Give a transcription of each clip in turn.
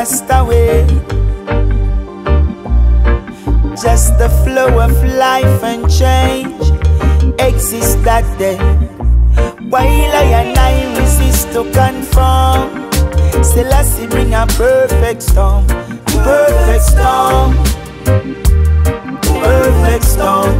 Rasta way. Just the flow of life and change exists that day. While I and I resist to conform, Selassie bring a perfect storm. Perfect storm. Perfect storm.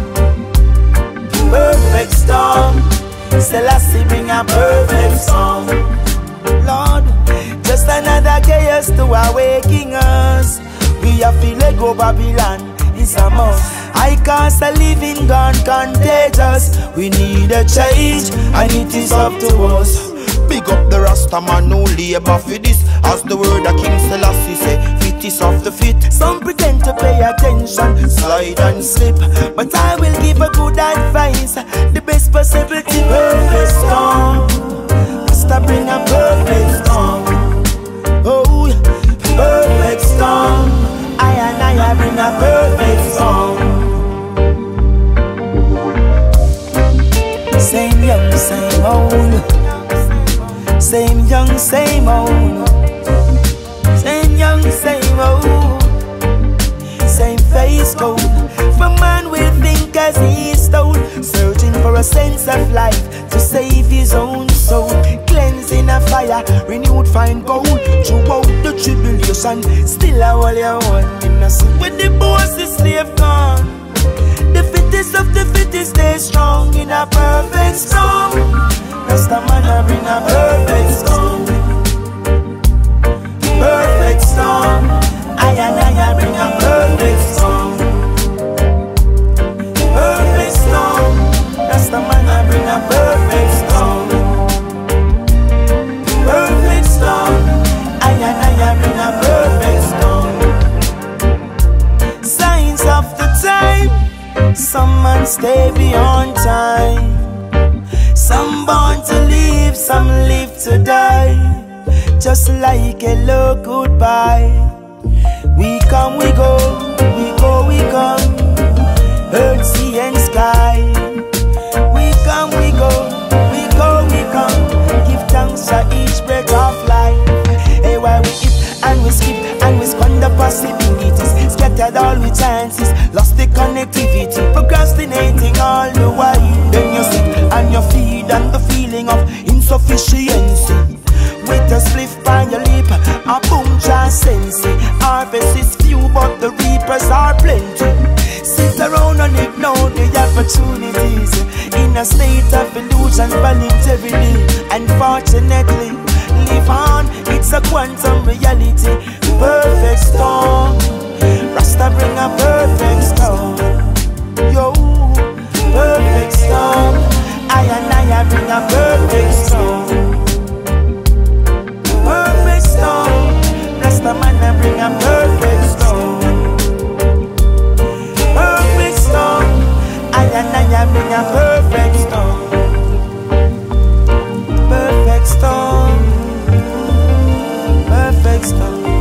Perfect storm. Selassie bring a perfect storm. Lord, just another chaos to awaken us. We have to let go Babylon, it's a must. I cast a living gun contagious. We need a change and it is up to us. Big up the Rasta man who labor for this. As the word of King Selassie say, fit is of the fit. Some pretend to pay attention, slide and slip, but I will give a good advice. The best possibility, perfect storm. Rasta bring a perfect storm. Oh, perfect storm. I bring a perfect storm. Same young, same old. Same young, same old. Same young, same old. Same face gold. For man will think as he's told, searching for a sense of life to save his own soul. Cleansing a fire, renewed fine gold. Throughout the tribulation, still a wall you want innocent. When the boss is slave gone, the fittest of the fittest stay strong in a perfect storm. Rasta man bring a perfect storm. Perfect storm. I bring a perfect storm. Perfect storm. Rasta man bring a perfect storm. Perfect storm. I bring a perfect storm. Signs of the time. Some man stay beyond time. Some born to live, some live to die. Just like a low goodbye. We come, we go, we go, we come. Earth, sea and sky. We come, we go, we go, we come. Give thanks for each breath of life. Hey, while we hip and we skip and we squander possibilities, scattered all with chances, lost the connectivity, procrastinating all the while. Then you sit and you feed on the feeling of insufficiency. With a spliff by your lip, a boom just sensey. Harvest is few but the reapers are plenty. Sit around and ignore the opportunities, in a state of illusion voluntarily. Unfortunately, live on, it's a quantum reality. Perfect storm. Rasta bring a perfect storm. Yo, perfect storm. I bring a perfect storm. Perfect storm. Rasta man bring a perfect storm. Perfect storm. I bring a perfect storm. Perfect storm. Perfect storm.